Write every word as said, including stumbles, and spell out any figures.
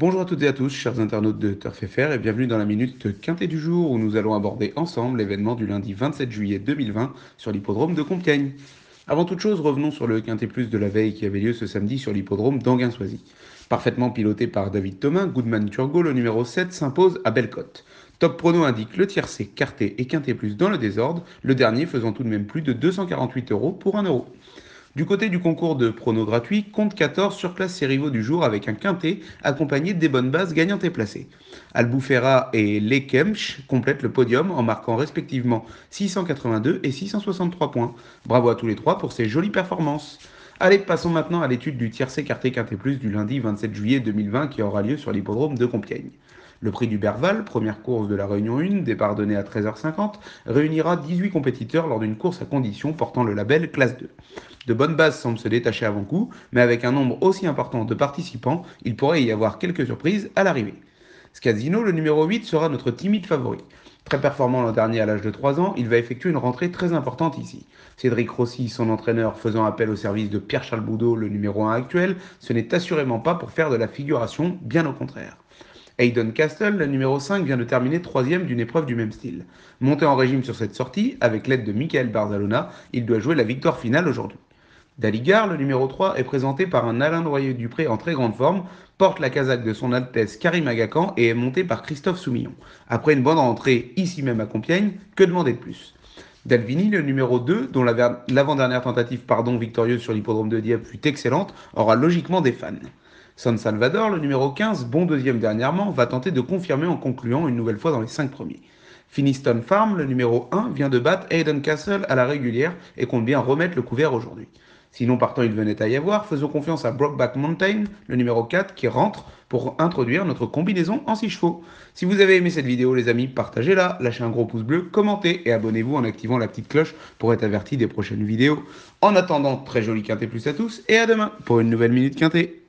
Bonjour à toutes et à tous, chers internautes de Turf F R, et bienvenue dans la Minute Quintet du jour où nous allons aborder ensemble l'événement du lundi vingt-sept juillet deux mille vingt sur l'hippodrome de Compiègne. Avant toute chose, revenons sur le Quintet Plus de la veille qui avait lieu ce samedi sur l'hippodrome d'Anguin-Soisy. Parfaitement piloté par David Thomas, Goodman Turgot, le numéro sept, s'impose à Bellecote. Top Prono indique le tiercé, quarté et Quintet Plus dans le désordre, le dernier faisant tout de même plus de deux cent quarante-huit euros pour un euro. Du côté du concours de pronos gratuit, Compte quatorze surclasse ses rivaux du jour avec un quintet accompagné des bonnes bases gagnantes et placées. Albufera et Lekemch complètent le podium en marquant respectivement six cent quatre-vingt-deux et six cent soixante-trois points. Bravo à tous les trois pour ces jolies performances. Allez, passons maintenant à l'étude du tiercé quarté quintet plus du lundi vingt-sept juillet deux mille vingt qui aura lieu sur l'hippodrome de Compiègne. Le prix du Berval, première course de la Réunion un, départ donné à treize heures cinquante, réunira dix-huit compétiteurs lors d'une course à condition portant le label classe deux. De bonnes bases semblent se détacher avant coup, mais avec un nombre aussi important de participants, il pourrait y avoir quelques surprises à l'arrivée. Scazino, le numéro huit, sera notre timide favori. Très performant l'an dernier à l'âge de trois ans, il va effectuer une rentrée très importante ici. Cédric Rossi, son entraîneur, faisant appel au service de Pierre-Charles Boudot, le numéro un actuel, ce n'est assurément pas pour faire de la figuration, bien au contraire. Hayden Castle, le numéro cinq, vient de terminer troisième d'une épreuve du même style. Monté en régime sur cette sortie, avec l'aide de Michael Barzalona, il doit jouer la victoire finale aujourd'hui. Daligar, le numéro trois, est présenté par un Alain Noyer-Dupré en très grande forme, porte la casaque de son Altesse Karim Agacan et est monté par Christophe Soumillon. Après une bonne rentrée ici même à Compiègne, que demander de plus? Dalvini, le numéro deux, dont l'avant-dernière tentative pardon, victorieuse sur l'hippodrome de Dieppe fut excellente, aura logiquement des fans. San Salvador, le numéro quinze, bon deuxième dernièrement, va tenter de confirmer en concluant une nouvelle fois dans les cinq premiers. Finiston Farm, le numéro un, vient de battre Hayden Castle à la régulière et compte bien remettre le couvert aujourd'hui. Sinon, partant il venait à y avoir, faisons confiance à Brokeback Mountain, le numéro quatre, qui rentre pour introduire notre combinaison en six chevaux. Si vous avez aimé cette vidéo, les amis, partagez-la, lâchez un gros pouce bleu, commentez et abonnez-vous en activant la petite cloche pour être averti des prochaines vidéos. En attendant, très joli quintet plus à tous et à demain pour une nouvelle Minute Quintet.